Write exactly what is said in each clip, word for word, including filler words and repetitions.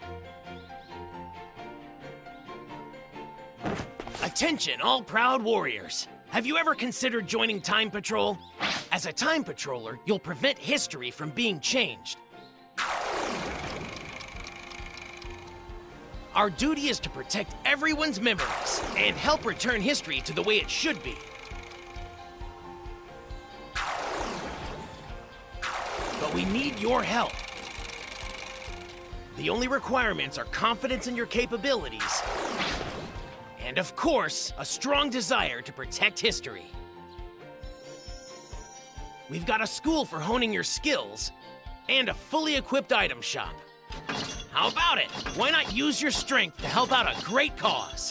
Attention, all proud warriors! Have you ever considered joining Time Patrol? As a Time Patroller, you'll prevent history from being changed. Our duty is to protect everyone's memories and help return history to the way it should be. But we need your help. The only requirements are confidence in your capabilities, and of course, a strong desire to protect history. We've got a school for honing your skills, and a fully equipped item shop. How about it? Why not use your strength to help out a great cause?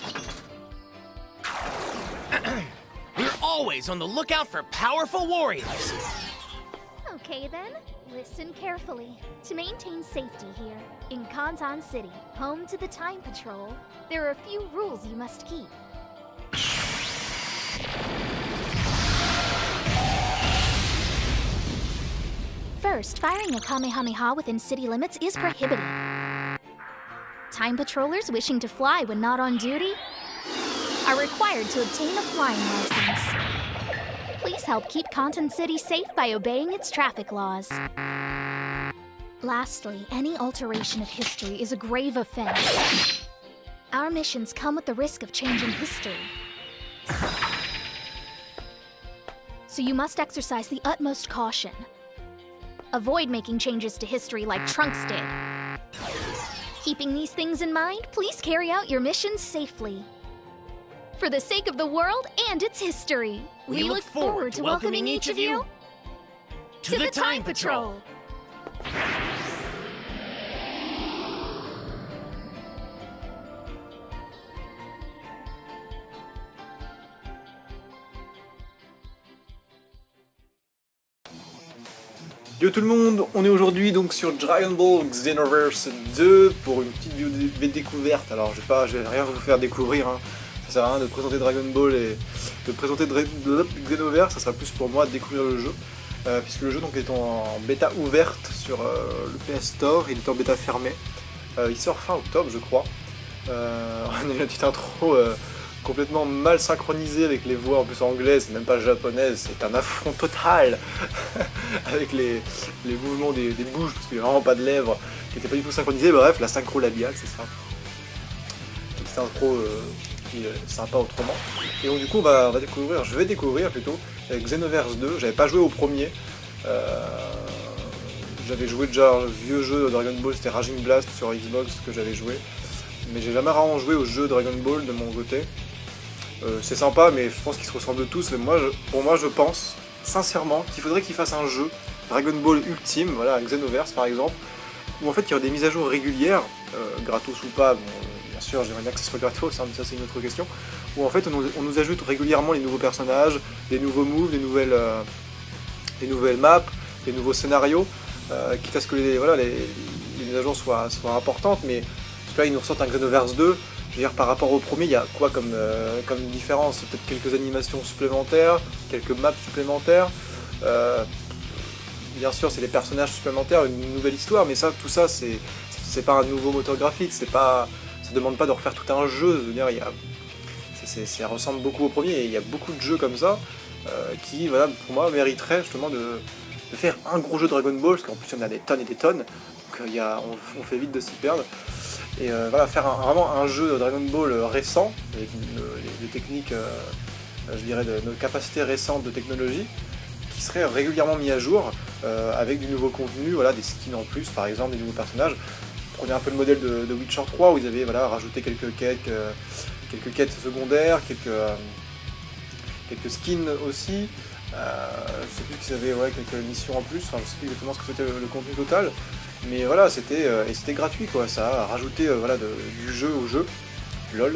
We're always on the lookout for powerful warriors. Okay then, listen carefully. To maintain safety here, in Kantan City, home to the Time Patrol, there are a few rules you must keep. First, firing a Kamehameha within city limits is prohibited. Time Patrollers wishing to fly when not on duty are required to obtain a flying license. Please help keep Kantan City safe by obeying its traffic laws. Lastly, any alteration of history is a grave offense. Our missions come with the risk of changing history. So you must exercise the utmost caution. Avoid making changes to history like Trunks did. Keeping these things in mind, please carry out your missions safely. For the sake of the world and its history, we, we look, look forward, forward to welcoming each of you to, to the, the Time Patrol. Patrol. Yo tout le monde, on est aujourd'hui donc sur Dragon Ball Xenoverse deux pour une petite vidéo de découverte. Alors je vais pas, je vais rien vous faire découvrir, hein. Ça sert à rien de présenter Dragon Ball et de présenter Xenoverse, ça sera plus pour moi de découvrir le jeu. Euh, puisque le jeu donc est en bêta ouverte sur euh, le P S Store, il est en bêta fermée. Euh, il sort fin octobre je crois. Euh, on a une petite intro euh, complètement mal synchronisée avec les voix en plus anglaises, même pas japonaises, c'est un affront total avec les, les mouvements des, des bouches, parce qu'il n'y a vraiment pas de lèvres qui n'étaient pas du tout synchronisées. Bref, la synchro labiale, c'est ça. Petite intro euh, qui est sympa autrement. Et donc du coup on va, on va découvrir, je vais découvrir plutôt Xenoverse deux. J'avais pas joué au premier. Euh, j'avais joué déjà un vieux jeu de Dragon Ball, c'était Raging Blast sur Xbox que j'avais joué. Mais j'ai jamais vraiment joué au jeu Dragon Ball de mon côté. Euh, c'est sympa, mais je pense qu'ils se ressemblent tous. Mais moi, je, pour moi, je pense sincèrement qu'il faudrait qu'ils fassent un jeu Dragon Ball Ultime, voilà, Xenoverse par exemple, où en fait il y aurait des mises à jour régulières, euh, gratos ou pas. Bon, bien sûr, j'aimerais bien que ce soit gratos, hein, mais ça c'est une autre question. Où en fait on nous, on nous ajoute régulièrement les nouveaux personnages, des nouveaux moves, des nouvelles, euh, des nouvelles maps, des nouveaux scénarios, euh, quitte à ce que les, voilà, les, les mises à jour soient, soient importantes. Mais là, ils nous ressortent un Xenoverse deux. Je veux dire, par rapport au premier, il y a quoi comme, euh, comme différence? Peut-être quelques animations supplémentaires, quelques maps supplémentaires. Euh, bien sûr, c'est des personnages supplémentaires, une nouvelle histoire, mais ça, tout ça, c'est c'est pas un nouveau moteur graphique, c'est pas, ça demande pas de refaire tout un jeu. Je veux dire, il y a, c'est, c'est, ça ressemble beaucoup au premier, et il y a beaucoup de jeux comme ça euh, qui, voilà, pour moi, mériteraient justement de, de faire un gros jeu Dragon Ball, parce qu'en plus, il y en a des tonnes et des tonnes, donc il y a, on, on fait vite de s'y perdre. Et euh, voilà, faire un, vraiment un jeu de Dragon Ball récent, avec une, les, les techniques, euh, je dirais, de nos capacités récentes de technologie, qui seraient régulièrement mis à jour, euh, avec du nouveau contenu, voilà, des skins en plus, par exemple, des nouveaux personnages. Prenez un peu le modèle de, de Witcher trois, où ils avaient voilà, rajouté quelques quêtes, euh, quelques quêtes secondaires, quelques, euh, quelques skins aussi. Euh, je sais plus qu'ils avaient ouais, quelques missions en plus, enfin, je sais plus exactement ce que c'était le, le contenu total. Mais voilà, c'était euh, et c'était gratuit quoi, ça a rajouté euh, voilà, de, du jeu au jeu, lol.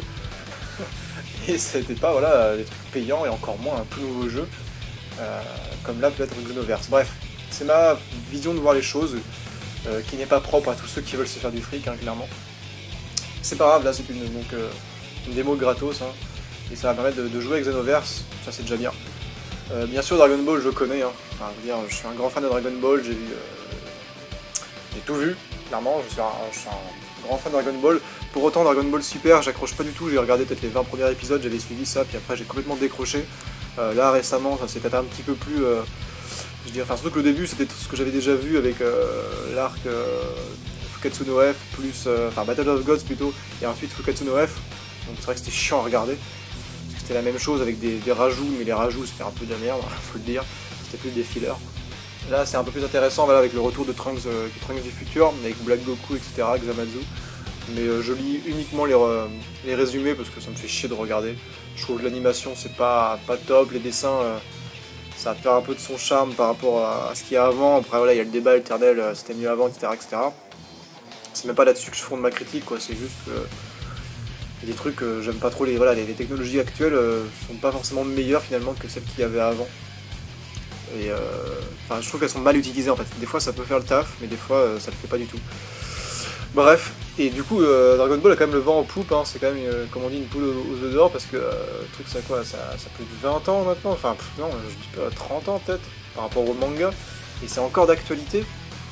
Et c'était pas voilà, des trucs payants et encore moins un tout nouveau jeu, euh, comme là peut-être Xenoverse. Bref, c'est ma vision de voir les choses, euh, qui n'est pas propre à tous ceux qui veulent se faire du fric, hein, clairement. C'est pas grave, là c'est une, donc, euh, une démo gratos, hein, et ça va permettre de, de jouer avec Xenoverse, ça c'est déjà bien. Euh, bien sûr Dragon Ball je connais, hein. Enfin, je veux dire, je suis un grand fan de Dragon Ball, j'ai vu... Euh, J'ai tout vu, clairement, je suis, un, je suis un grand fan de Dragon Ball. Pour autant, Dragon Ball Super, j'accroche pas du tout. J'ai regardé peut-être les vingt premiers épisodes, j'avais suivi ça, puis après j'ai complètement décroché. Euh, là, récemment, ça s'est peut-être un petit peu plus... Euh, je dirais, enfin, surtout que le début, c'était ce que j'avais déjà vu avec euh, l'arc euh, Fukatsu no F, plus... Euh, enfin, Battle of Gods plutôt, et ensuite Fukatsu no F. Donc c'est vrai que c'était chiant à regarder. C'était la même chose avec des, des rajouts, mais les rajouts, c'était un peu de la merde, faut le dire. C'était plus des fillers. Là, c'est un peu plus intéressant, voilà, avec le retour de Trunks, euh, Trunks du futur, avec Black Goku, et cetera, Xamazu. Mais euh, je lis uniquement les, euh, les résumés parce que ça me fait chier de regarder. Je trouve que l'animation, c'est pas, pas top, les dessins, euh, ça perd un peu de son charme par rapport à, à ce qu'il y a avant. Après, voilà, il y a le débat éternel, euh, c'était mieux avant, et cetera, et cetera. C'est même pas là-dessus que je fonde ma critique, quoi, c'est juste que... Il y a des trucs, euh, j'aime pas trop les, voilà, les, les technologies actuelles euh, sont pas forcément meilleures finalement que celles qu'il y avait avant. Et euh, enfin, je trouve qu'elles sont mal utilisées en fait. Des fois ça peut faire le taf, mais des fois euh, ça le fait pas du tout. Bref, et du coup euh, Dragon Ball a quand même le vent en poupe, hein. C'est quand même, euh, comme on dit, une poule aux, aux œufs d'or parce que euh, le truc ça quoi, ça, ça a plus de vingt ans maintenant, enfin pff, non, je dis pas trente ans peut-être, par rapport au manga, et c'est encore d'actualité.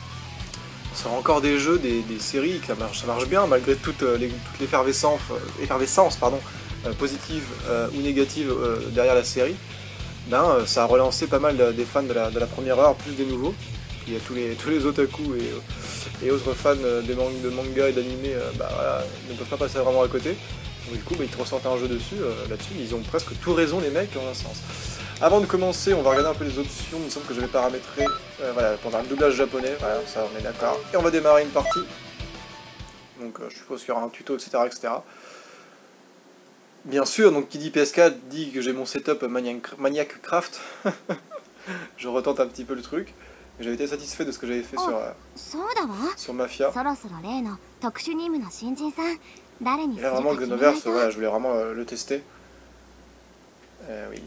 Ça sort encore des jeux, des, des séries, ça marche, ça marche bien malgré toute l'effervescence euh, effervescence, pardon, euh, positive euh, ou négative euh, derrière la série. Ben, euh, ça a relancé pas mal euh, des fans de la, de la première heure, plus des nouveaux. Puis il y a tous les, tous les otaku et, euh, et autres fans euh, des man de manga et d'anime euh, bah, voilà, ne peuvent pas passer vraiment à côté. Donc du coup, bah, ils te ressortent un jeu dessus, euh, là-dessus, ils ont presque tout raison les mecs en un sens. Avant de commencer, on va regarder un peu les options, il me semble que j'avais paramétré euh, voilà, pendant le doublage japonais, voilà, ça on est d'accord. Et on va démarrer une partie. Donc euh, je suppose qu'il y aura un tuto, et cetera, et cetera. Bien sûr, donc qui dit P S quatre dit que j'ai mon setup Maniac, Maniac Craft. Je retente un petit peu le truc. J'avais été satisfait de ce que j'avais fait sur, euh, sur Mafia. Et là vraiment Xenoverse, voilà, je voulais vraiment euh, le tester. Euh, oui.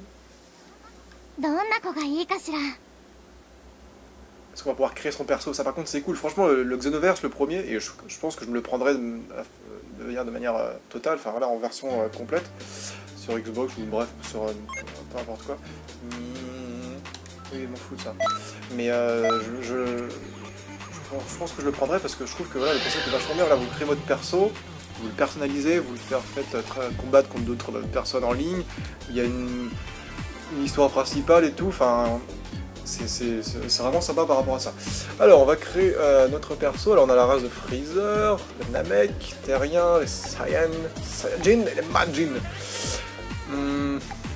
Est-ce qu'on va pouvoir créer son perso? Ça par contre c'est cool, franchement le, le Xenoverse le premier, et je, je pense que je me le prendrais de, de, de, de manière euh, totale, enfin voilà en version euh, complète, sur Xbox ou bref, sur euh, peu importe quoi. Mmh, oui, je m'en fous de ça. Mais euh, je, je, je, je pense que je le prendrais parce que je trouve que voilà, le concept est vachement bien, là vous créez votre perso, vous le personnalisez, vous le faites euh, combattre contre d'autres personnes en ligne, il y a une, une histoire principale et tout, enfin... C'est vraiment sympa par rapport à ça. Alors, on va créer euh, notre perso. Alors, on a la race de Freezer, le Namek, Terrien, les Saiyan, Saiyajin et les Majin. Hum...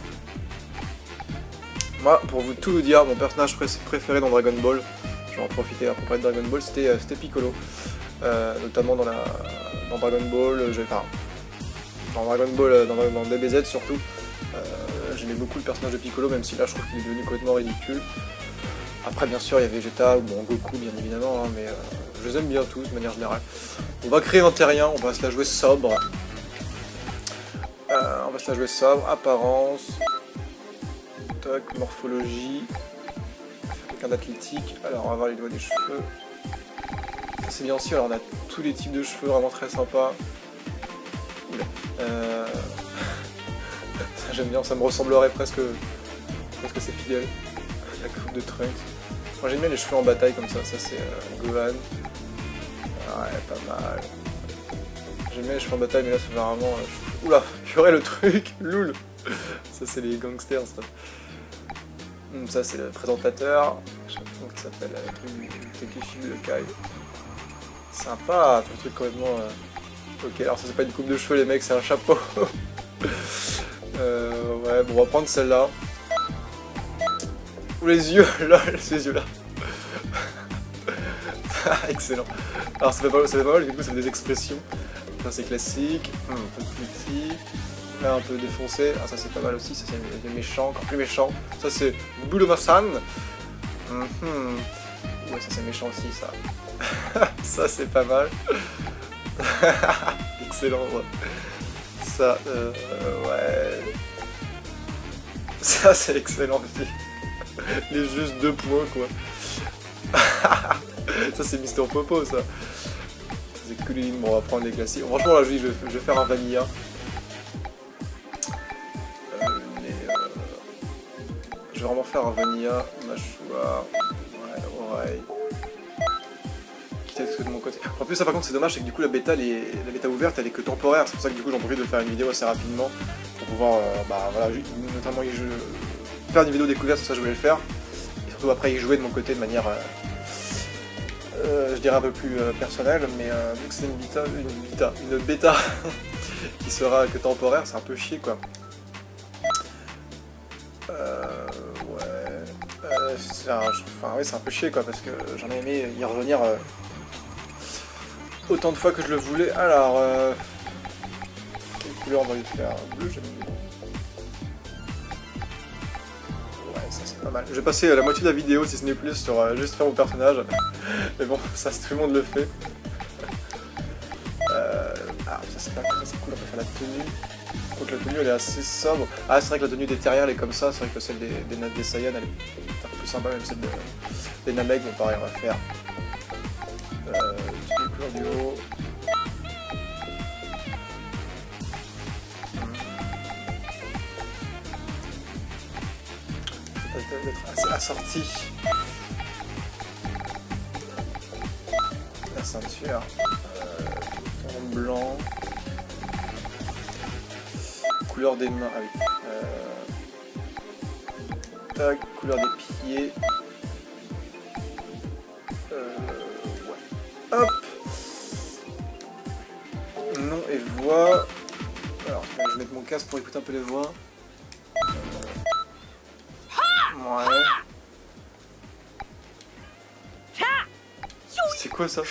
Moi, pour vous tout vous dire, mon personnage pré préféré dans Dragon Ball, je vais en profiter à propos de Dragon Ball, c'était euh, Piccolo. Euh, notamment dans, la, dans Dragon Ball, enfin, dans Dragon Ball, dans, dans D B Z surtout. Euh, J'aimais beaucoup le personnage de Piccolo, même si là je trouve qu'il est devenu complètement ridicule. Après bien sûr il y avait Vegeta, bon Goku bien évidemment, hein, mais euh, je les aime bien tous de manière générale. On va créer un terrien, on va se la jouer sobre. Euh, on va se la jouer sobre, apparence, tac, morphologie, quelqu'un d'athlétique, alors on va voir les doigts des cheveux. C'est bien sûr, alors on a tous les types de cheveux vraiment très sympas. Oula. Euh... Ça j'aime bien, ça me ressemblerait presque, presque c'est fidèle. La coupe de Trunks. Moi j'aime bien les cheveux en bataille comme ça, ça c'est euh, Gohan. Ouais, pas mal. J'aime bien les cheveux en bataille, mais là c'est vraiment... Euh, oula, purée le truc, loul. Ça c'est les gangsters ça. Hum, ça c'est le présentateur, je sais pas comment il s'appelle, le truc du Takeshi de Kai. Sympa, tout le truc complètement... Euh... Ok, alors ça c'est pas une coupe de cheveux les mecs, c'est un chapeau. Euh, ouais, bon, on va prendre celle-là. Ou les yeux, là, ces yeux-là. Excellent. Alors, ça fait pas, ça fait pas mal, du coup, ça fait des expressions. Ça, c'est classique. Hum, un peu plus petit. Là, un peu défoncé. Ah, ça, c'est pas mal aussi. Ça, c'est méchant, encore plus méchant. Ça, c'est Bulma-san. Mm -hmm. Ouais, ça, c'est méchant aussi, ça. Ça, c'est pas mal. Excellent, ouais. Ça, euh, ouais... Ça, c'est excellent aussi. Les juste deux points, quoi. Ça, c'est Mister Popo, ça. C'est clean. Bon, on va prendre les classiques. Franchement, là, je vais, je vais faire un vanilla. Euh, mais, euh, je vais vraiment faire un vanilla. Mâchoire. Ouais, oreille. Quitte à ce que de mon côté. En plus ça par contre c'est dommage, c'est que du coup la bêta, elle est... la bêta ouverte elle est que temporaire, c'est pour ça que du coup j'en profite de faire une vidéo assez rapidement pour pouvoir euh, bah voilà, notamment y jouer... faire une vidéo découverte, c'est ça que je voulais le faire, et surtout après y jouer de mon côté de manière euh, euh, je dirais un peu plus euh, personnelle, mais euh, vu que c'est une bêta, une bêta, une bêta qui sera que temporaire, c'est un peu chier quoi. Euh, ouais, euh, c'est un, enfin, ouais, c'est un peu chier quoi, parce que j'en ai aimé y revenir euh, autant de fois que je le voulais. Alors, euh, quelle couleur on va lui faire? Bleu, j'aime bien. Ouais, ça c'est pas mal. Je vais passer la moitié de la vidéo, si ce n'est plus, sur euh, juste faire mon personnage. Mais bon, ça tout le monde le fait. Euh, ah, ça c'est pas c'est cool, on peut faire la tenue. Donc la tenue elle est assez sobre. Ah c'est vrai que la tenue des terriens elle est comme ça, c'est vrai que celle des, des, des Saiyans elle est un peu plus sympa, même celle de, des Namek, bon pareil on va faire. Euh, les couleurs du haut. Ça peut être assez assorti. La ceinture. Euh, en blanc. Couleur des mains, ah oui. Euh... Tac, couleur des pieds. Euh... Ouais. Hop. Nom et voix. Alors, je vais mettre mon casque pour écouter un peu les voix. Ouais. C'est quoi ça?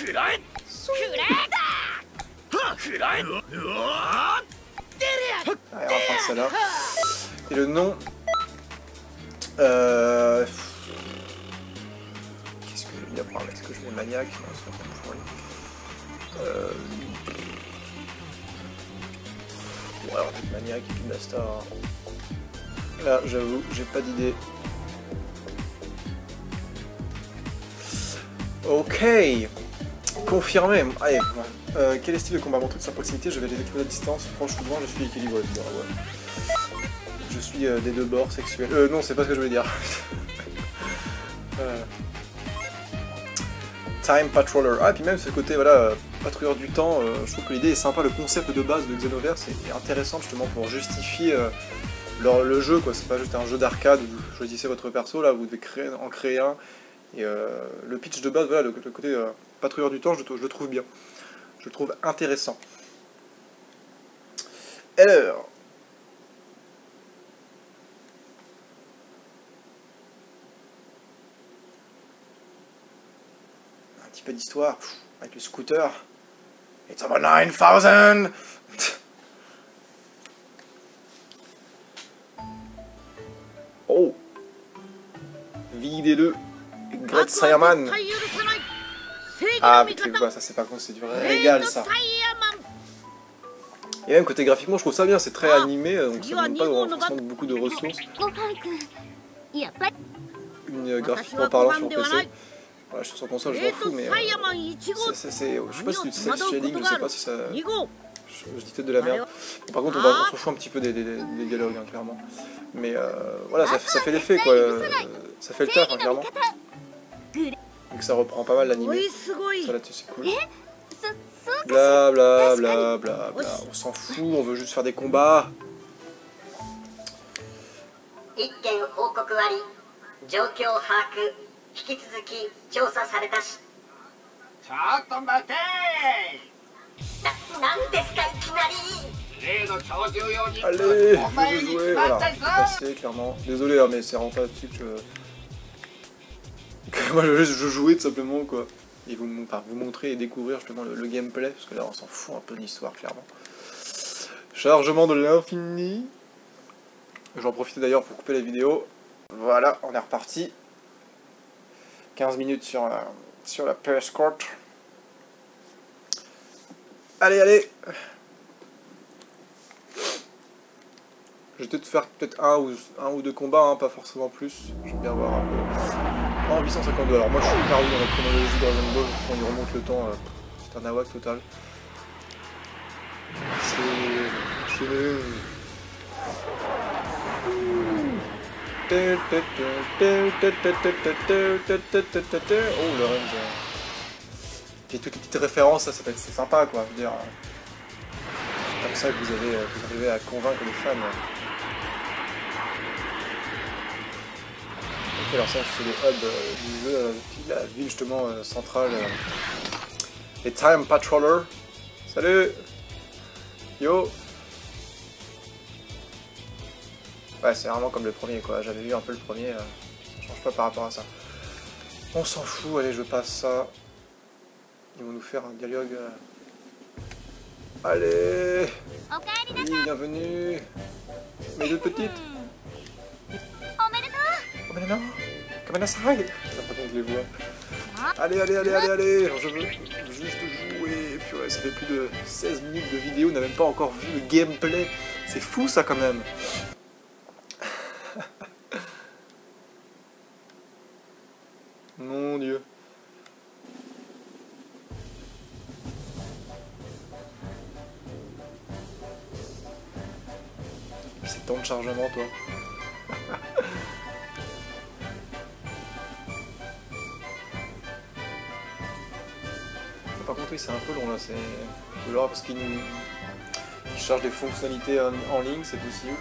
Ah, on va prendre celle-là. Et le nom... Euh... Qu'est-ce que je vais apprendre? Est-ce que je mets maniaque? Non, c'est pas pourri. Euh... Ouais, on va mettre maniaque et puis basta. Là, j'avoue, j'ai pas d'idée. Ok. Confirmé. Allez, euh, quel est le style de combat? Mon truc de sa proximité, je vais les exploser à distance, proche ou loin, je suis équilibré. Bon, ouais. Je suis euh, des deux bords sexuels. Euh, non, c'est pas ce que je voulais dire. euh... Time Patroller. Ah, et puis même ce côté, voilà, euh, patrouilleur du temps, euh, je trouve que l'idée est sympa, le concept de base de Xenoverse est, est intéressant justement pour justifier euh, leur, le jeu, quoi. C'est pas juste un jeu d'arcade où vous choisissez votre perso, là, vous devez créer, en créer un. Et euh, le pitch de base, voilà, le, le côté euh, patrouilleur du temps, je, je le trouve bien. Je le trouve intéressant. Alors... Un petit peu d'histoire, avec le scooter. It's over nine thousand. Oh. Videz-le. Great Saiyaman. Ah, avec les voix, ça c'est pas con, c'est du régal ça. Et même côté graphiquement, je trouve ça bien, c'est très animé, donc ça ne demande pas forcément beaucoup de ressources. Une, graphiquement parlant sur P C. Voilà, sur son console, je m'en fous, mais. Euh, c'est, c'est, je sais pas si c'est du self-shading, je sais pas si ça. Je, je dis peut-être de la merde. Bon, par contre, on, va, on s'en fout un petit peu des, des, des dialogues, hein, clairement. Mais euh, voilà, ça, ça fait l'effet, quoi. Euh, ça fait le taf, hein, clairement. Donc ça reprend pas mal l'animé. Ça là-dessus, c'est cool. Bla bla bla bla bla. On s'en fout, on veut juste faire des combats. Allez, je vais jouer, voilà, passer clairement. Désolé, hein, mais c'est vraiment pas là-dessus que, que moi je, je jouais tout simplement quoi. Et vous, enfin, vous montrer et découvrir justement le, le gameplay, parce que là on s'en fout un peu de l'histoire clairement. Chargement de l'infini. J'en profite d'ailleurs pour couper la vidéo. Voilà, on est reparti. quinze minutes sur la, sur la P S Court. Allez, allez. Je vais peut-être faire peut-être un ou, un ou deux combats, hein, pas forcément plus. J'aime bien voir un peu. En huit cent cinquante-deux, alors moi je suis hyper oui dans la chronologie de Dragon Ball, quand il remonte le temps, euh, c'est un nawak total. C'est... C'est... Oh le range. puis toutes les petites références, ça, ça peut être sympa quoi. Je veux dire, c'est comme ça que vous, avez, vous arrivez à convaincre les fans. Ok, alors ça c'est le hub euh, du jeu, euh, la ville justement euh, centrale. Euh, les Time Patroller. Salut. Yo. Ouais, c'est vraiment comme le premier quoi, j'avais vu un peu le premier, euh, ça change pas par rapport à ça. On s'en fout, allez je passe ça. Ils vont nous faire un dialogue. Euh... Allez. Oui, bienvenue. Mes deux petites. Oh mais non. Comme un assaille. Ça pas qu'on je les vois. Allez, allez, allez, allez, allez. Alors, je veux juste jouer. Purée, ça fait plus de seize minutes de vidéo, on n'a même pas encore vu le gameplay. C'est fou ça quand même. Mon Dieu. C'est temps de chargement, toi. Par contre, oui, c'est un peu long là. C'est alors parce qu'il nous il charge des fonctionnalités en, en ligne, c'est possible.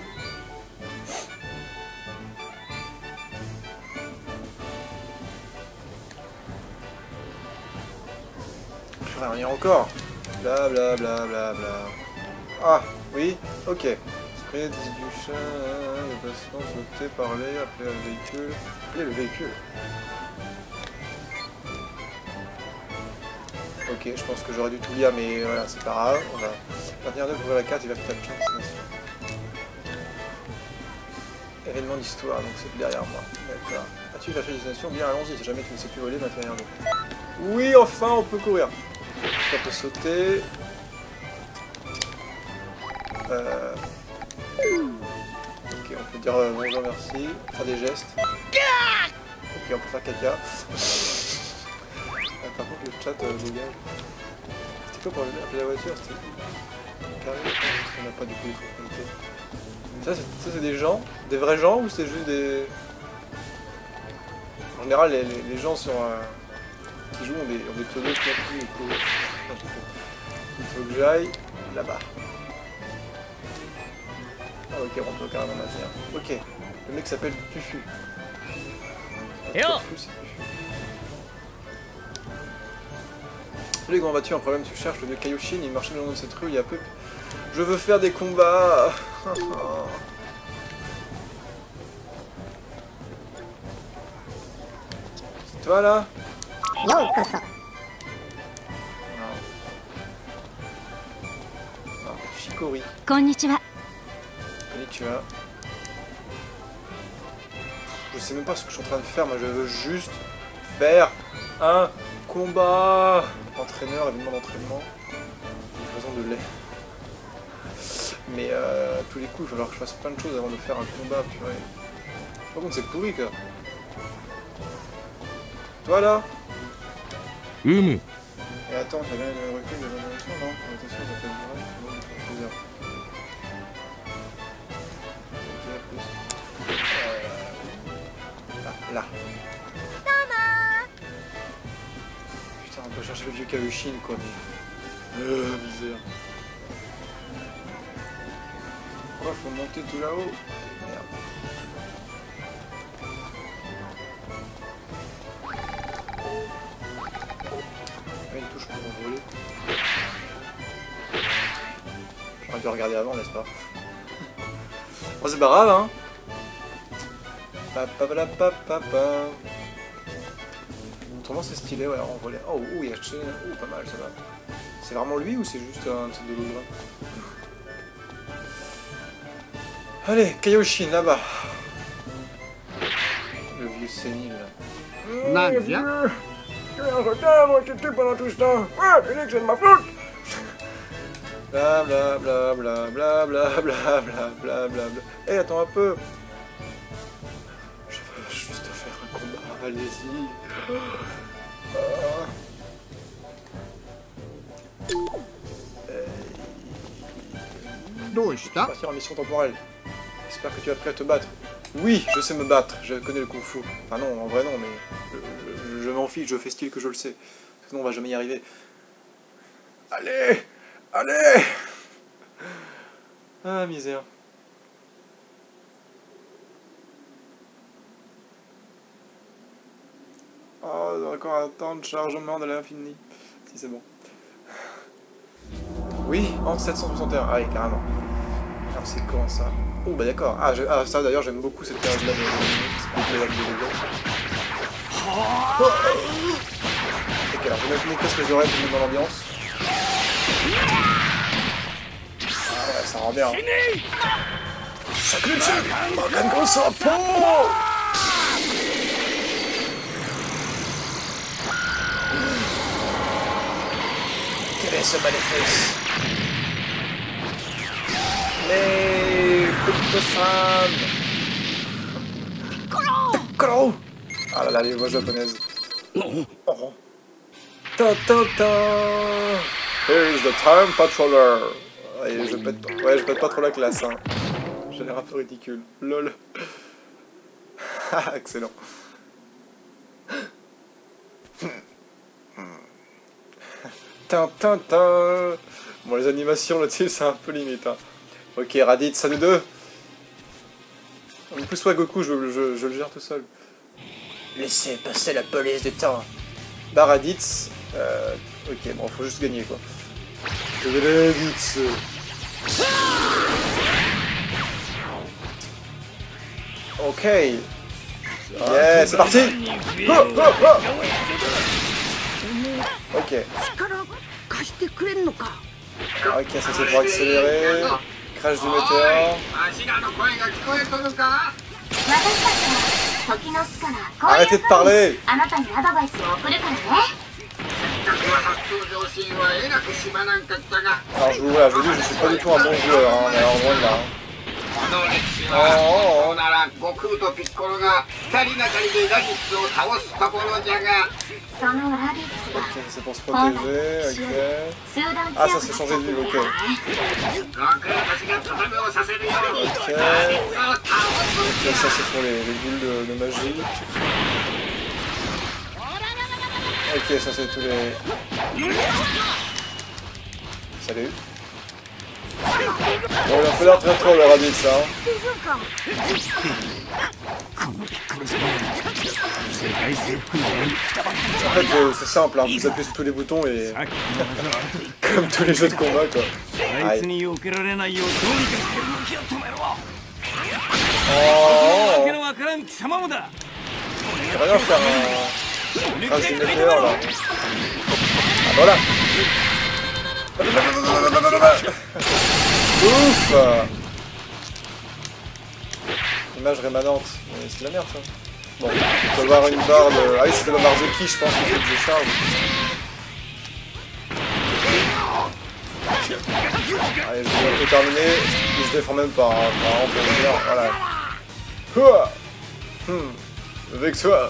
Il y a encore. Bla bla bla bla bla. Ah, oui, ok. Sprint du chat, le patient, sauter, parler, appeler le véhicule. Appeler le véhicule. Ok, je pense que j'aurais dû tout lire, mais voilà, c'est pas grave. On va venir d'ouvrir la carte, il va faire le destination. Événement d'histoire, donc c'est derrière moi. D'accord. As-tu vérifié la destination? Bien, allons-y, si jamais tu ne sais plus voler, bah tu rien d'autre. Oui, enfin, on peut courir. On peut sauter. Euh... Ok, on peut dire euh, bonjour, merci, faire des gestes. Ok, on peut faire caca. Ah, par contre, le chat euh, dégage. C'était quoi pour appeler la voiture? C'était carré, parce qu'on n'a pas du coup les fonctionnalités. Ça, c'est des gens, des vrais gens, ou c'est juste des... En général, les, les, les gens sur... Euh... qui jouent ont des, ont des pseudos qui appuient et tout. Il faut que j'aille là-bas. Ah ok, on peut carrément maintenir. Ok, le mec s'appelle Tufu. Ah, Tufu, c'est Tufu. Salut, comment vas-tu? Un problème, tu cherches le vieux Kaioshin, il marchait le long de cette rue il y a peu. Je veux faire des combats. C'est toi là? Yo, Shikori. Konnichiwa. Konnichiwa. Je sais même pas ce que je suis en train de faire, moi je veux juste faire un combat. Entraîneur, événement d'entraînement. Livraison de lait. Mais euh, à tous les coups, il va falloir que je fasse plein de choses avant de faire un combat, purée. Par contre, c'est pourri quoi. Toi là? Mmh. Et attends, t'as bien le recul de l'évaluation, non? Attention, ça fait une heure. Euh... Là, là. Putain, on peut chercher le vieux Kaioshin quoi, mais... Euh, misère. Pourquoi faut monter tout là-haut? Merde. Une touche pour voler. J'aurais dû regarder avant, n'est-ce pas? Bon, c'est pas grave, hein. Papapapapapa. Autrement, c'est stylé, ouais, en volet. Oh, oh, il y a acheté. Oh, pas mal, ça va. C'est vraiment lui ou c'est juste un truc de l'hologramme? Allez, Kaioshin, là-bas. Le vieux sénile. Nadia. Tu es en retard, moi, j'étais pendant tout ce temps. Ah, tu dis que c'est de ma faute. Bla bla bla bla bla bla bla bla bla bla. Eh, attends un peu. Je veux juste faire un combat, allez-y. Ah. D'où Je vais partir en mission temporelle. J'espère que tu es prêt à te battre. Oui, je sais me battre, je connais le kung fu. Enfin non, en vrai non, mais je, je, je m'en fiche, je fais style que je le sais. que nous on va jamais y arriver. Allez! Allez! Ah, misère. Oh, encore un temps de chargement de l'infini. Si, c'est bon. Oui, en sept cent soixante et un. Ah oui, carrément. Alors, c'est quand ça? Oh, bah d'accord. Ah, ah, ça d'ailleurs, j'aime beaucoup cette période-là de de oh. Ok, alors je vais mettre mon casque d'oreille pour me mettre dans l'ambiance. Ah ouais, ça rend bien. Sakuretsu! Makan Sapo! Quel est ce maléfice? Les petites femmes! Piccolo! Ah là là, les voix japonaises. Oh. Ta ta ta! Here is the time patroller! Ouais, je pète, ouais, je pète pas trop la classe, hein. J'ai l'air un peu ridicule. Lol. Excellent. Tin, bon, les animations là-dessus, c'est un peu limite. Hein. Ok, Raditz, salut deux. En plus, soit Goku, je, je, je le gère tout seul. Laissez passer la police du temps. Bah, Raditz. Euh, ok, bon, faut juste gagner quoi. Raditz. Ok. Yeah, c'est parti. Oh, oh, oh. Ok. Ah, ok, ça c'est pour accélérer. Crash du météore. Arrêtez de parler. Alors je vous, voilà, je vous dis, je suis pas du tout un bon joueur, hein, mais alors bon là. Oh, oh, oh. Ok, c'est pour se protéger, ok. Ah, ça s'est changé de vue, ok. Ok. Ok, ça c'est pour les, les bulles de, de magie. Ok, ça c'est tous les... Salut. Bon, il a fait l'air très fort le Raditz, ça. Hein. En fait, c'est simple, hein. Vous appuyez sur tous les boutons et... Comme tous les jeux de combat, quoi. Aïe. Oh. J'aimerais bien faire un... crash du météore, là. Ah, voilà. Ouf. Image rémanente. C'est de la merde ça. Bon, on peut avoir une barre de... Ah oui, c'était la barre de qui je pense qu'il faut que je charge. Allez, je vais un peu terminer. Il se défend même pas, hein. Enfin, on peut le dire. Voilà. Hmm. Victoire.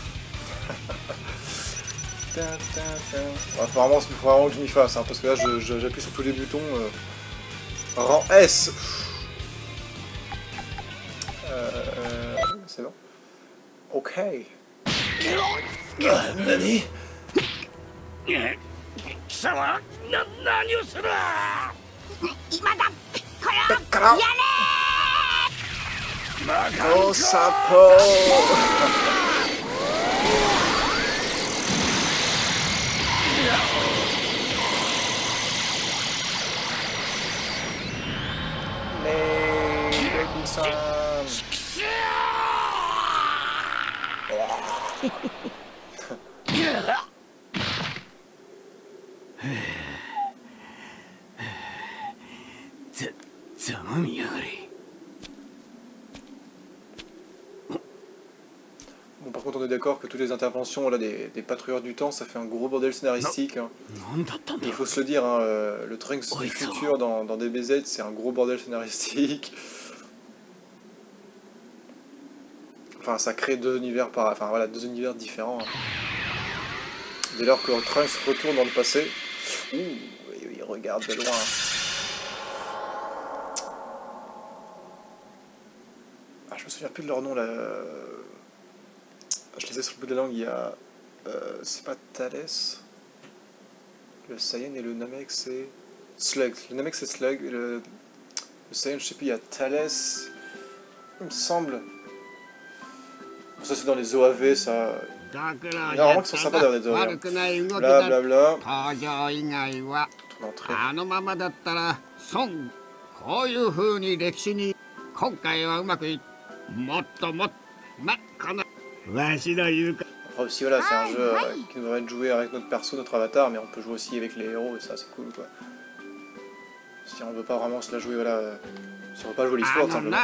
Ouais, faut vraiment, faut vraiment que je m'y fasse, hein, parce que là j'appuie sur tous les boutons. Euh... Rang S. Euh, euh, c'est bon. Ok. Ah, Nani? Oh, Sapo. Bon, par contre, on est d'accord que toutes les interventions là, des, des patrouilleurs du temps, ça fait un gros bordel scénaristique. Hein. Il faut se le dire, hein, euh, le Trunks du futur dans, dans D B Z, c'est un gros bordel scénaristique. Enfin, ça crée deux univers par... enfin, voilà, deux univers différents. Hein. Dès lors que Trunks retourne dans le passé, ouh, il regarde de loin. Ah, je me souviens plus de leur nom là. Je les ai sur le bout de la langue. Il y a, euh, c'est pas Thalès. Le Saiyan et le Namek c'est Slug. Le Namek c'est Slug. Et le... le Saiyan, je sais plus, il y a Thalès. Il me semble. Bon, ça c'est dans les O A V, ça. Normalement, ils sont sympas d'avoir des O A V. Bla bla bla. Ton entrée. Après aussi, voilà, c'est un jeu euh, qui nous permet de jouer avec notre perso, notre avatar, mais on peut jouer aussi avec les héros, et ça c'est cool quoi. Si on veut pas vraiment se la jouer, voilà. Euh, si on veut pas jouer l'histoire, tout simplement.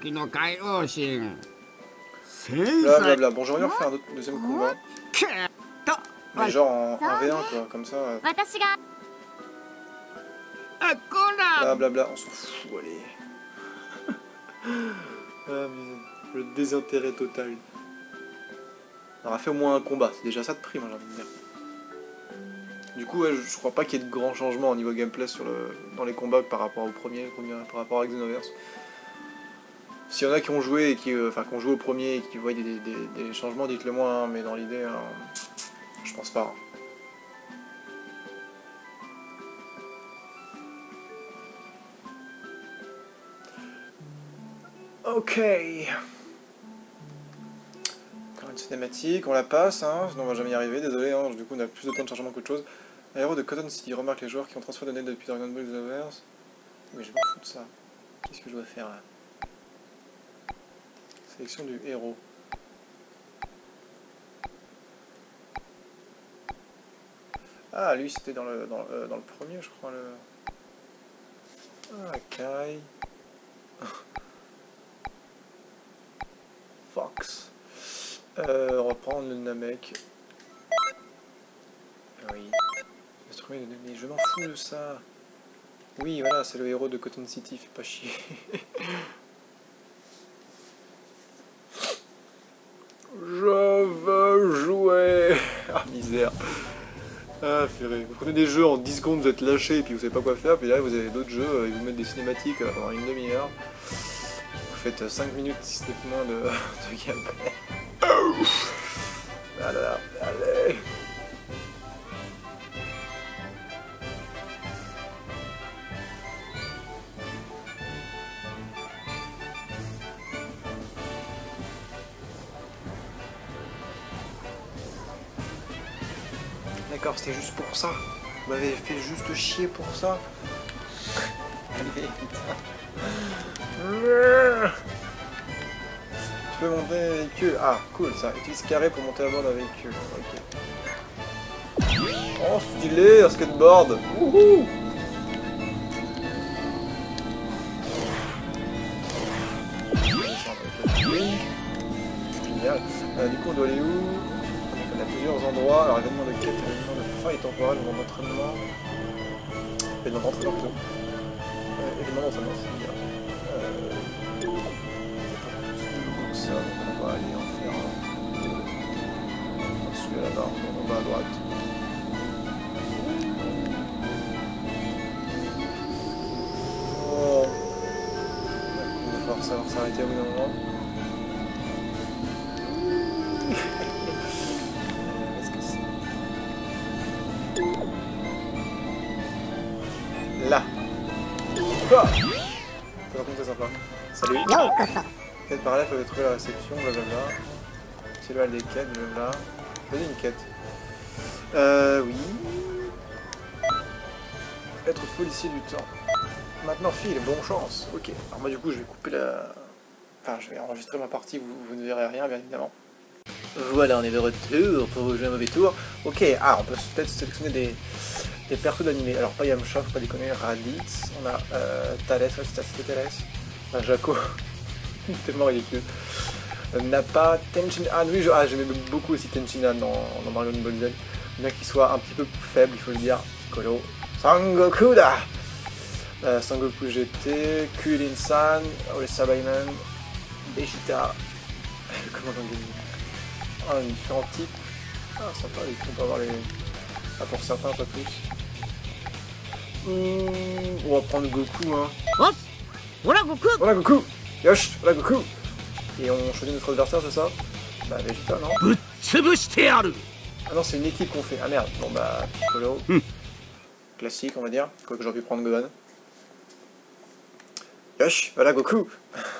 Bla bla bla. Bon, j'aimerais bien refaire un autre, deuxième combat. Mais genre en un v un quoi, comme ça. Euh... Bla bla bla, on s'en fout, allez. Ah, mais le désintérêt total. On aura fait au moins un combat, c'est déjà ça de prime, hein, j'ai envie de dire. Du coup, ouais, je crois pas qu'il y ait de grands changements au niveau gameplay sur le, dans les combats par rapport au premier, par rapport à Xenoverse. S'il y en a qui ont joué et qui, euh, enfin, qui ont joué au premier et qui voient des, des, des, des changements, dites-le moi, hein, mais dans l'idée, hein, je pense pas. Ok. Encore une cinématique, on la passe, hein, sinon on va jamais y arriver, désolé, hein, du coup on a plus de temps de chargement qu'autre chose. Un héros de Cotton City remarque les joueurs qui ont transféré de données depuis Dragon Ball Xenoverse. Oui, je m'en fous de ça. Qu'est-ce que je dois faire là? Sélection du héros. Ah, lui c'était dans le, dans, euh, dans le premier, je crois, le... Ah, Kai... Fox. Euh, on va prendre le Namek. Oui. Mais je m'en fous de ça. Oui, voilà, c'est le héros de Cotton City, fais pas chier. Je veux jouer. Ah, misère. Ah, ferré. Vous prenez des jeux en dix secondes, vous êtes lâché et puis vous savez pas quoi faire, puis là vous avez d'autres jeux, ils vous mettent des cinématiques pendant une demi-heure. Vous faites cinq minutes si ce n'est moins de, de gameplay. Voilà, allez. D'accord, c'était juste pour ça. Vous m'avez fait juste chier pour ça. Allez, putain. Tu peux monter un véhicule. Ah, cool ça. Utilise carré pour monter à bord d'un véhicule. Ok. Oh, stylé, un skateboard. Wouhou. Génial. Euh, du coup, on doit aller où? On a plusieurs endroits. Alors, événement de quête, événement de faille temporelle, événement d'entraînement. Événement d'entraînement plutôt. Euh, événement d'entraînement, c'est bien. Euh... Ça, donc on va aller en faire un. Celui là-bas, on va à droite. Oh. Il va falloir savoir s'arrêter au bout d'un moment. Là. Quoi? Ça va comme c'est sympa. Salut. Quête parallèle peut trouver la réception, blablabla. C'est le hall des quêtes, blablabla. Vas-y, une quête. Euh, oui. Être policier du temps. Maintenant, file, bonne chance. Ok. Alors moi, du coup, je vais couper la... Enfin, je vais enregistrer ma partie, vous, vous ne verrez rien, bien évidemment. Voilà, on est de retour pour jouer un mauvais tour. Ok, ah, on peut peut-être sélectionner des, des persos d'animé. Alors, pas Yamcha, faut pas déconner, Raditz. On a euh, Thalès, ouais, c'était Thalès. Enfin, Jaco. Tellement ridicule. Euh, Nappa, Tenchin Han, oui, je, ah, j'aimais beaucoup aussi Tenchin Han dans, dans Dragon Ball Z. Bien qu'il soit un petit peu plus faible, il faut le dire. Piccolo. Sangoku da euh, Sangoku G T, Kulin-san, Orisa Bayman, Vegeta, le commandant Ginyu. Ah, différents types. Ah, sympa, on peut avoir les... Ah, pour certains, pas plus. Mmh, on va prendre Goku, hein. Voilà Goku. Voilà Goku. Yosh, voilà Goku. Et on choisit notre adversaire, c'est ça? Bah, Vegeta, non? Ah non, c'est une équipe qu'on fait. Ah merde, bon bah, Piccolo. classique, on va dire. Quoique j'aurais pu prendre Gohan. Yosh, voilà Goku.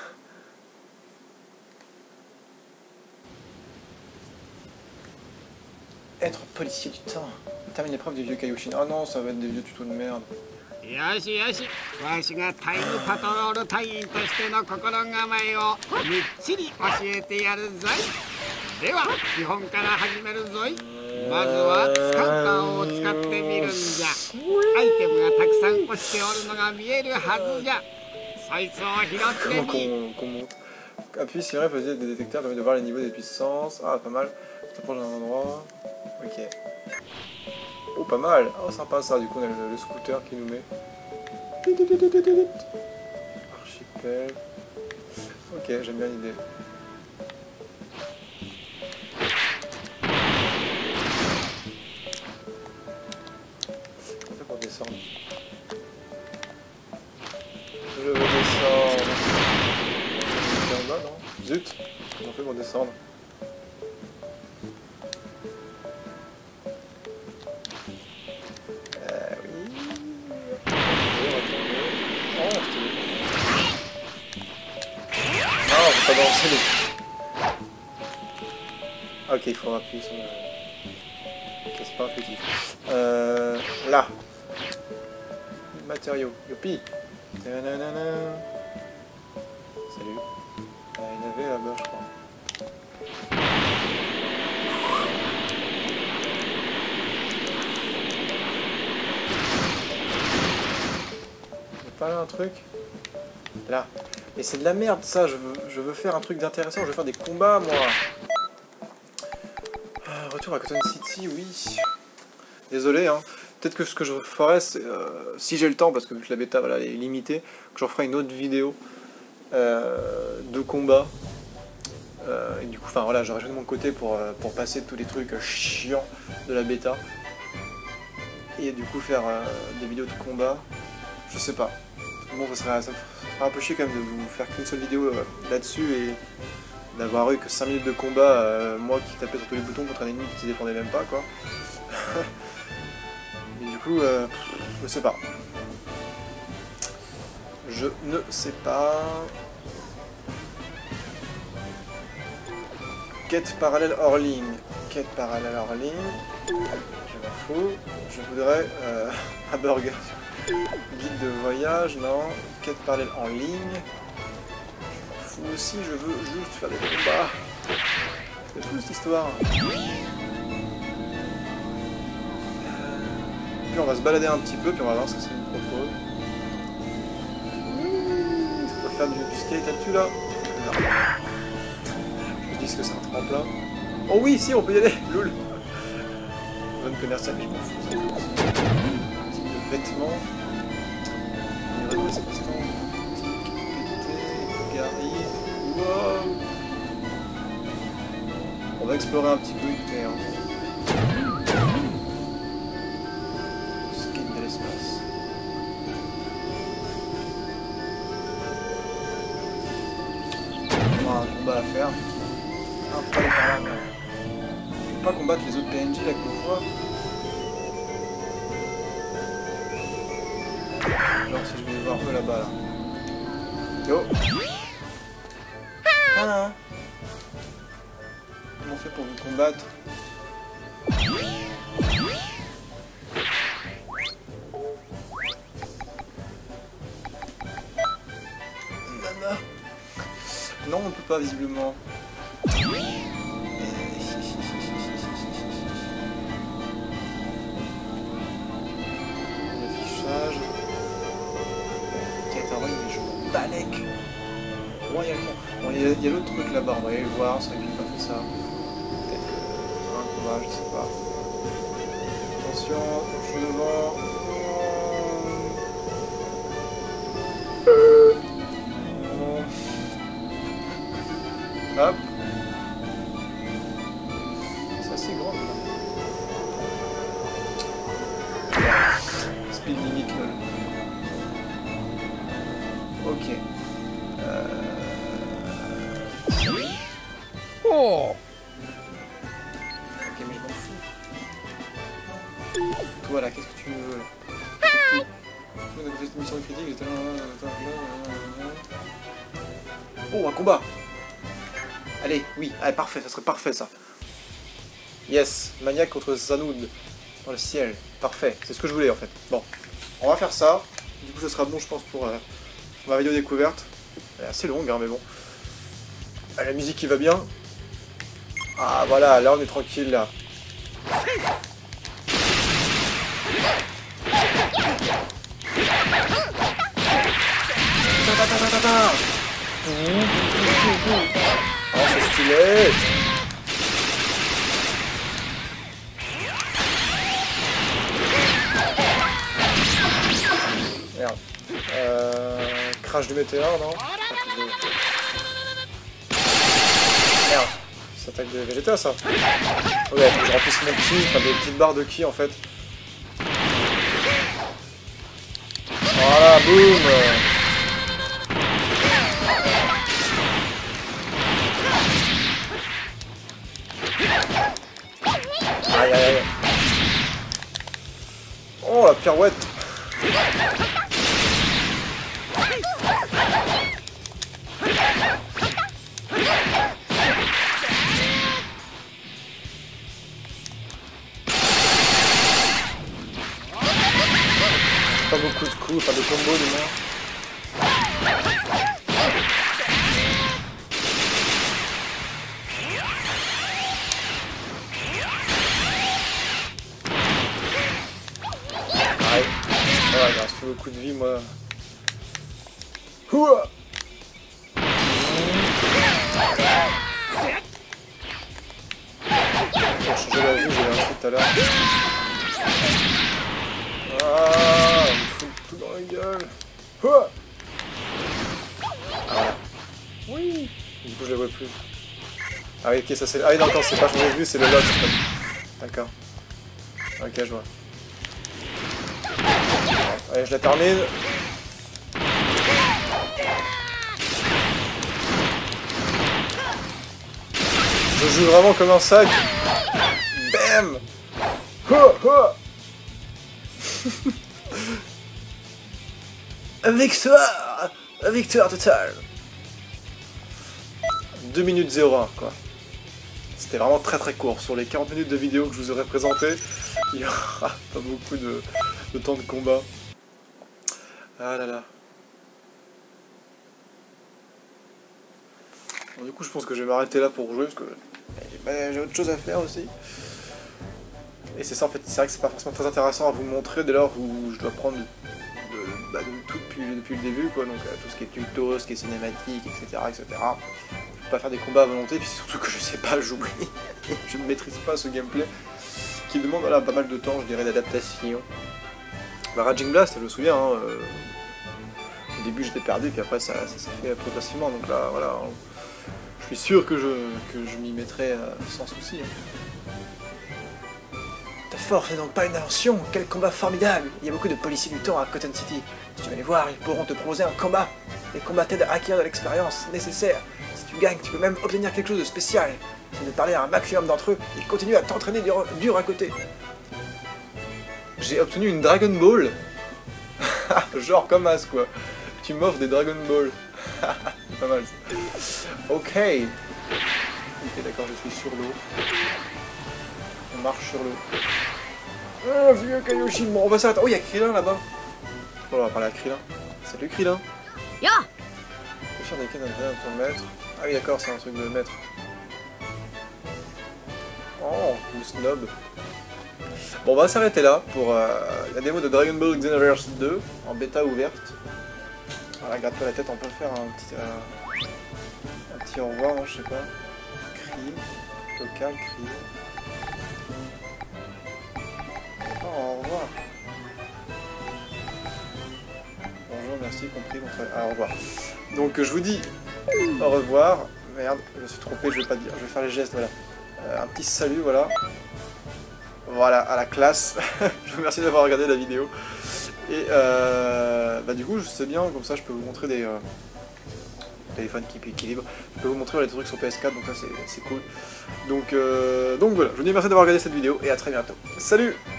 Être policier du temps. Termine l'épreuve des vieux Kaioshin. Oh non, ça va être des vieux tutos de merde. よしよし、わしがタイムパトロール隊員としての心構えをみっちり教えてやるぞい。では基本から始めるぞい。まずはスカウターを使ってみるんじゃ。アイテムがたくさん落ちておるのが見えるはずじゃ。そいつを拾ってみ。 Appuie sur F, des détecteurs permet de voir les niveaux des puissances. Ah, pas mal. T'approches d'un endroit. Ok. Oh, pas mal. Oh, sympa ça. Du coup, on a le, le scooter qui nous met. Archipel. Ok, j'aime bien l'idée. Comment on fait pour descendre? Je veux descendre. En bas, non? Zut! Comment on fait pour descendre? Euh, oui. Oh, stylé. Ah, on peut pas danser les... Ok, il faut appuyer sur le... Ok, c'est pas intuitif. Euh... Là. Matériaux. Youpi. Tanana. Salut. Ah, il y en avait là-bas, je crois. Pas là un truc? Là. Et c'est de la merde ça, je veux, je veux faire un truc d'intéressant, je veux faire des combats moi. Euh, retour à Cotton City, oui. Désolé, hein. Peut-être que ce que je ferai, c'est, euh, si j'ai le temps, parce que vu que la bêta voilà, elle est limitée, que je referai une autre vidéo euh, de combat. Euh, et du coup, enfin voilà, j'aurai de mon côté pour, euh, pour passer tous les trucs euh, chiants de la bêta. Et du coup faire euh, des vidéos de combat. Je sais pas. Bon, ça serait, ça ferait un peu chier quand même de vous faire qu'une seule vidéo euh, là-dessus et d'avoir eu que cinq minutes de combat, euh, moi qui tapais sur tous les boutons contre un ennemi qui ne défendait même pas, quoi. Mais du coup, euh, je sais pas. Je ne sais pas. Quête parallèle hors ligne. Quête parallèle hors ligne. Je m'en fous. Je voudrais euh, un burger. Guide de voyage, non. Quête parallèle en ligne. Je m'en fous aussi, je veux juste faire des combats. C'est fou cette histoire. Puis on va se balader un petit peu, puis on va voir ce que ça nous propose. On va faire du, du skate là-dessus là. Je me dis que c'est un tremplin. Oh oui, si, on peut y aller. Loul. Zone commerciale, mais je m'en fous. Type de vêtements. Niveau de assistant. Pété. Gary. Wow. On va explorer un petit peu une terre. Skate de l'espace. On a un combat à faire. Un peu par là, mais... Je peux pas combattre les autres P N J là que je vois. Genre si je vais les voir eux là-bas là. Yo. Ah. Comment on fait pour vous combattre? Nana. Non, on peut pas visiblement. L'affichage. Quête en ligne, mais je m'en balèque. Royalement. Bon, il y a, il y a l'autre truc là-bas, on va aller le voir, c'est vrai que j'ai pas fait ça. Peut-être que un combat, je sais pas. Attention, je suis devant. Hop. C'est assez grand. Speed limit lol. Ok. Euh... Oh. Ok, mais je m'en fous. Toi là, qu'est-ce que tu veux là? Cette mission de critique, j'étais... Oh, un combat. Allez, oui, allez, parfait, ça serait parfait ça. Yes, Maniac contre Zanoud dans le ciel. Parfait, c'est ce que je voulais en fait. Bon, on va faire ça. Du coup, ça sera bon, je pense, pour euh, ma vidéo découverte. Elle est assez longue, hein, mais bon. Ah, la musique qui va bien. Ah, voilà, là on est tranquille là. Oh, c'est stylé. Merde. Euh... Crash du météore, non? Merde. Ça attaque de Vegeta, ça. Ouais, faut que je remplisse mon ki, enfin des petites barres de ki en fait. Voilà, boum. Aïe aïe aïe. Oh la pirouette. Pas beaucoup de coups, pas de combos du moins. Aïe. Voilà, il reste tout le coup de vie, moi. Ouah. Pour changer la vue, j'ai un truc tout à l'heure. Ah, il me fout tout dans la gueule. Ouah. Voilà. Oui. Du coup, je le vois plus. Ah oui, ok, ça c'est... Ah oui, non, attends, c'est pas changer de vue, c'est le lock. D'accord. Ok, je vois. Allez, je la termine. Je joue vraiment comme un sac. Bam. Oh, oh. Victoire. Victoire totale. deux minutes zéro un, quoi. C'était vraiment très très court. Sur les quarante minutes de vidéo que je vous aurais présenté, il n'y aura pas beaucoup de, de temps de combat. Ah là là. Bon, du coup, je pense que je vais m'arrêter là pour jouer parce que j'ai autre chose à faire aussi. Et c'est ça en fait, c'est vrai que c'est pas forcément très intéressant à vous montrer dès lors où je dois prendre de, de, bah, de tout depuis, depuis le début, quoi. Donc euh, tout ce qui est tuto, ce qui est cinématique, et cetera, et cetera. Je peux pas faire des combats à volonté, puis surtout que je sais pas jouer. Je ne maîtrise pas ce gameplay qui demande voilà, pas mal de temps, je dirais, d'adaptation. Bah, Raging Blast, je me souviens, hein, euh, au début j'étais perdu, puis après ça, ça s'est fait progressivement. Donc là, voilà, hein, je suis sûr que je, que je m'y mettrai euh, sans souci. Hein. Ta force n'est donc pas une invention, quel combat formidable! Il y a beaucoup de policiers du temps à Cotton City. Si tu vas les voir, ils pourront te proposer un combat. Les combats t'aident à acquérir de l'expérience nécessaire. Si tu gagnes, tu peux même obtenir quelque chose de spécial. Si de parler à un maximum d'entre eux, ils continuent à t'entraîner dur, dur à côté. J'ai obtenu une Dragon Ball. Genre comme As, quoi. Tu m'offres des Dragon Ball. C'est pas mal ça. Ok. Ok, d'accord, je suis sur l'eau. On marche sur l'eau. Oh, vieux Kaioshin. Bon, on va s'arrêter. Oh, il y a Krillin là-bas. Oh, on va parler à Krillin. Salut Krillin. Ya. Je vais faire des cannes pour le maître. Ah oui, d'accord, c'est un truc de maître. Oh, le snob. Bon, on va s'arrêter là pour euh, la démo de Dragon Ball Xenoverse deux en bêta ouverte. Voilà, gratte-toi la tête, on peut faire un petit, euh, un petit au revoir, hein, je sais pas. Krill, local, Krill. Oh, au revoir. Bonjour, merci, compris. Bon, ah, au revoir. Donc, je vous dis au revoir. Merde, je me suis trompé, je vais pas dire. Je vais faire les gestes, voilà. Euh, un petit salut, voilà. Voilà, à la classe. Je vous remercie d'avoir regardé la vidéo. Et euh, bah du coup, c'est bien, comme ça je peux vous montrer des euh, téléphones qui équilibrent. Je peux vous montrer les trucs sur P S quatre, donc ça c'est cool. Donc, euh, donc voilà, je vous dis merci d'avoir regardé cette vidéo et à très bientôt. Salut!